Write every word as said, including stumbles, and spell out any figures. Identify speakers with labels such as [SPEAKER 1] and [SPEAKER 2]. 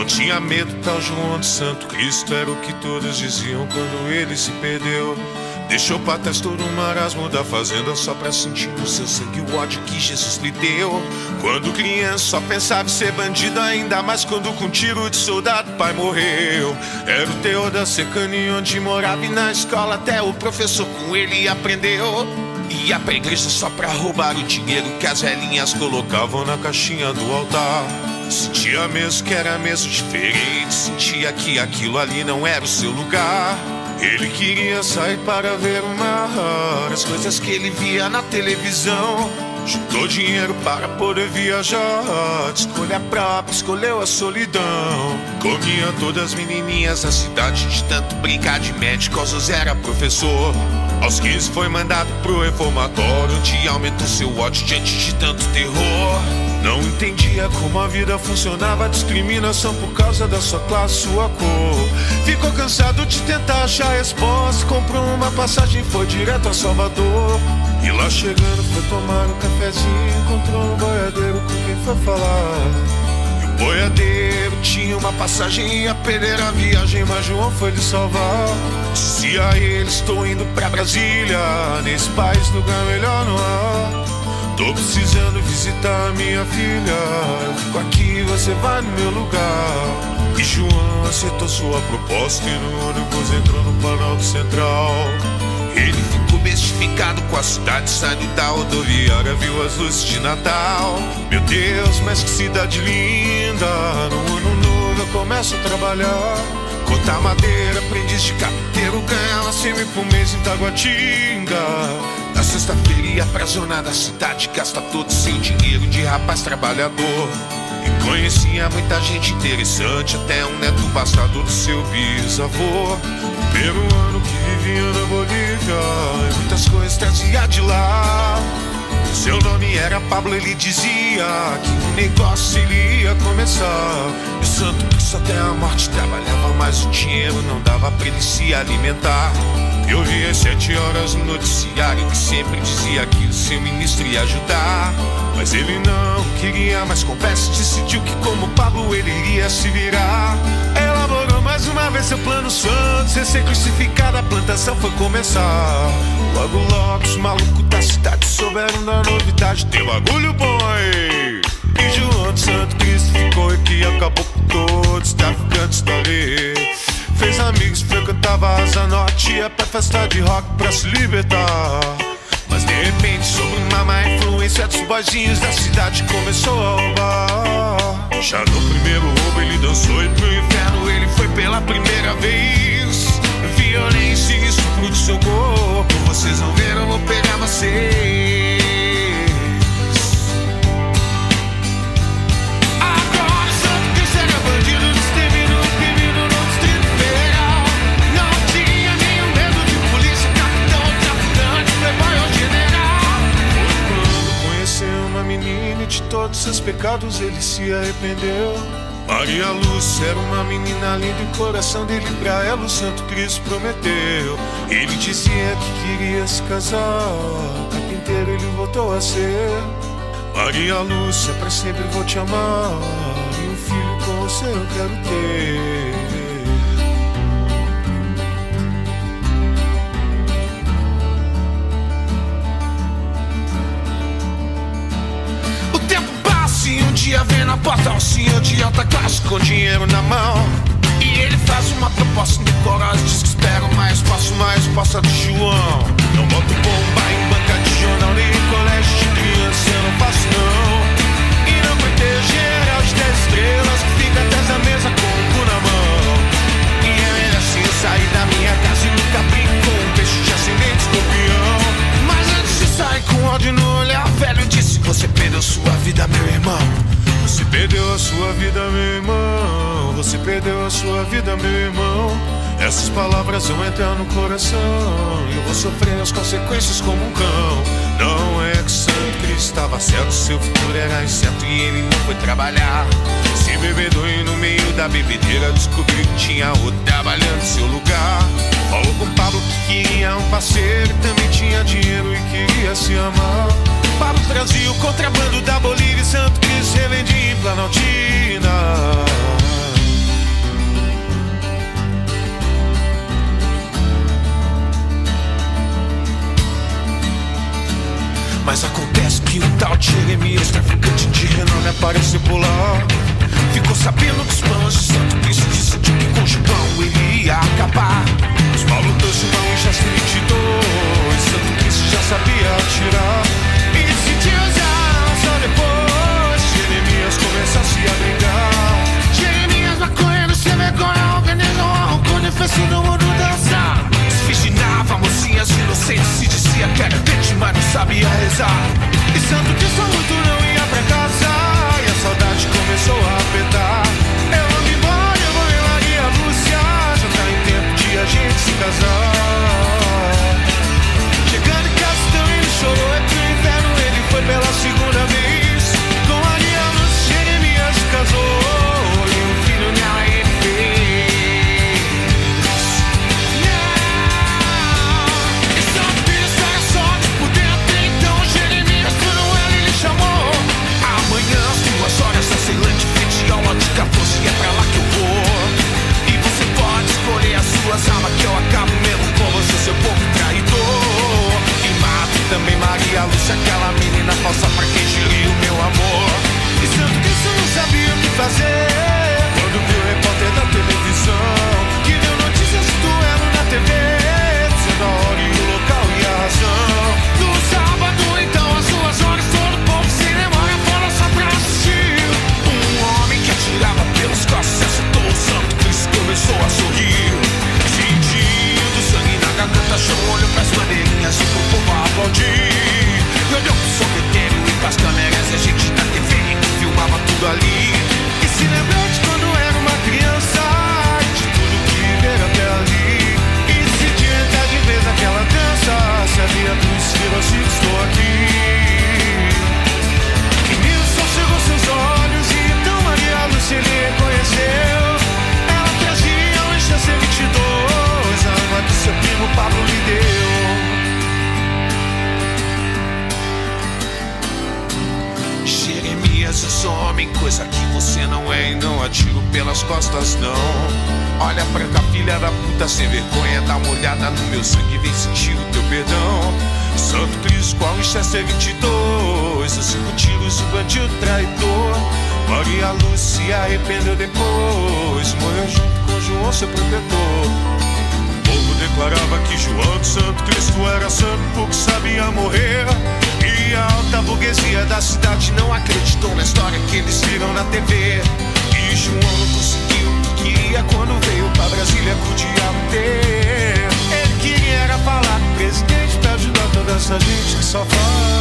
[SPEAKER 1] Não tinha medo, tal João de Santo Cristo, era o que todos diziam quando ele se perdeu. Deixou pra trás todo o marasmo da fazenda só pra sentir no seu sangue o ódio que Jesus lhe deu. Quando criança só pensava em ser bandido, ainda mais quando com tiro de soldado pai morreu. Era o teor da cercania onde morava e na escola até o professor com ele aprendeu. Ia pra igreja só pra roubar o dinheiro que as velhinhas colocavam na caixinha do altar. Sentia mesmo que era mesmo diferente, sentia que aquilo ali não era o seu lugar. Ele queria sair para ver o mar, as coisas que ele via na televisão. Juntou dinheiro para poder viajar, de escolha própria, escolheu a solidão. Comia todas as menininhas da cidade, de tanto brincar de médico, aos era professor. Aos quinze foi mandado pro reformatório, onde aumentou seu ódio diante de tanto terror. Não entendia como a vida funcionava, discriminação por causa da sua classe, sua cor. Ficou cansado de tentar achar resposta, comprou uma passagem e foi direto a Salvador. E lá chegando foi tomar um cafezinho, encontrou um boiadeiro com quem foi falar. E o boiadeiro tinha uma passagem e ia perder a viagem, mas João foi lhe salvar. Disse a ele, estou indo pra Brasília, nesse país lugar melhor não há. Tô precisando visitar a minha filha, eu fico aqui, você vai no meu lugar. E João aceitou sua proposta e no ônibus entrou no Planalto Central. Ele ficou bestificado com a cidade, saindo da rodoviária, viu as luzes de Natal. Meu Deus, mas que cidade linda, no ano novo eu começo a trabalhar. Cortar madeira, aprendiz de carpinteiro, ganhava cem mil por mês em Taguatinga. Na sexta-feira ia pra zona da cidade, gasta todo seu dinheiro de rapaz trabalhador. E conhecia muita gente interessante, até um neto bastardo do seu bisavô. Peruano que vivia na Bolívia, e muitas coisas trazia de lá. Seu nome era Pablo, ele dizia que o negócio ele ia começar. E o santo Cristo até a morte trabalhava, mas o dinheiro não dava pra ele se alimentar. Eu vi às sete horas no noticiário que sempre dizia que o seu ministro ia ajudar. Mas ele não queria mais conversa, decidiu que como Pablo ele iria se virar. Elaborou mais uma vez seu plano santo, sem ser crucificado a plantação foi começar. Logo logo os malucos da cidade souberam da novidade, tem bagulho bom aí. E João de Santo Cristo ficou aqui, acabou com todos os traficantes da lei. Fez amigos, frequentava a Asa Norte, ia pra festa de rock pra se libertar. Mas de repente, sob uma má influência dos boizinhos da cidade, começou a roubar. Já no primeiro roubo ele dançou e pro inferno ele foi pela primeira vez. Violência e estupro do seu corpo, vocês não viram, vou pegar vocês. Agora Santo Cristo era bandido, destemido, oprimido no Distrito Federal. Não tinha nenhum medo de polícia, capitão, traficante, playboy ou general. Foi quando conheceu uma menina e de todos seus pecados ele se arrependeu. Maria Lúcia era uma menina linda e o coração dele pra ela o Santo Cristo prometeu. Ele dizia que queria se casar, carpinteiro ele voltou a ser. Maria Lúcia, pra sempre vou te amar, e um filho com você eu quero ter. E um dia vem na porta um senhor de alta classe com dinheiro na mão. E ele faz uma proposta indecorosa, diz que espera uma resposta, uma resposta do João. Não boto bomba em banca de jornal, nem em colégio de criança, eu não faço não. E não proteger geral de dez estrelas, que fica atrás da mesa com o cu na mão. E é melhor assim eu sair da minha casa e nunca brinco com um peixe de ascendente escorpião. Mas antes de sair com ódio no olhar, velho disse: você perdeu sua vida, meu irmão. Você perdeu a sua vida, meu irmão. Você perdeu a sua vida, meu irmão. Essas palavras vão entrar no coração e eu vou sofrer as consequências como um cão. Não é que Santo Cristo estava certo, seu futuro era incerto e ele não foi trabalhar. Se bebedor e no meio da bebedeira descobriu que tinha outro trabalhando em seu lugar. Falou com Pablo que queria um parceiro e também tinha dinheiro e queria se amar. Pablo trazia o contrabando da Bolívia e Santo Cristo revendia em Planaltina. Mas acontece que um tal de Jeremias, traficante de renome, apareceu por lá. Ficou sabendo que os planos de Santo Cristo decidiu que com João ele ia acabar. Os malucos de João já se vinte e dois, Santo Cristo já sabia atirar. E decidiu usar só depois Jeremias começasse a brigar. Jeremias maconheiro, sem vergonha, organizou um arrancone, fez todo mundo dançar. Desvirginava mocinhas inocentes, se dizia que era crente, mas não sabia rezar. E Santo Cristo luto não ia pra casa, e a saudade começou a apertar. Eu ando embora, eu vou ver Maria Lúcia, já tá em tempo de a gente se casar. Chegando em casa então ele chorou, é pro inferno ele foi pela segunda vez. Com Maria Lúcia Jeremias se casou, e um filho nela ele fez. E Santo Cristo era sorte por dentro, então Jeremias por um ela ele chamou. Amanhã às duas horas a Ceilândia frente ao Monte catorze, é pra lá que eu vou. E você pode escolher as suas armas, que eu acabo mesmo com você, seu povo traidor. E mato também Maria Lúcia, aquela menina falsa pra quem geriu o meu amor. E Santo Cristo não sabia o que fazer quando viu o repórter da televisão, que deu notícias do duelo na T V, dizendo a hora e o local e a razão. No sábado então às duas horas todo o povo sem memória fora só pra assistir. Um homem que atirava pelos costos acertou o Santo Cristo, começou a sorrir. Sentindo sangue na garganta, achou o olho pras bandeirinhas e pro povo aplaudir. Olhou pro sorveteiro e pras câmeras e a gente da T V que filmava tudo ali. E se lembrou de quando era uma criança, de tudo que viveram até ali. E decidiu entrar de vez naquela dança, se havia tudo se virou, se estou aqui. E Nilson chegou seus olhos e então Maria Lúcia ele reconheceu. Ela trazia um H C vinte e dois, a arma que seu primo Pablo lhe deu. Jeremias, eu sou homem, coisa que você não é, e não atiro pelas costas não. Olha pra cá, filha da puta, sem vergonha, dá uma olhada no meu sangue, vem sentir o teu perdão. Santo Cristo com a Winchester vinte e dois, os cinco tiros do bandido traidor. Maria Lúcia se arrependeu depois, morreu junto com João, seu protetor. O povo declarava que João de Santo Cristo era santo porque sabia morrer. E a alta burguesia da cidade não acreditou na história que eles viram na T V. E João não conseguiu o que queria quando veio pra Brasília com o diabo ter. Ele queria era falar com o presidente pra ajudar toda essa gente que só faz.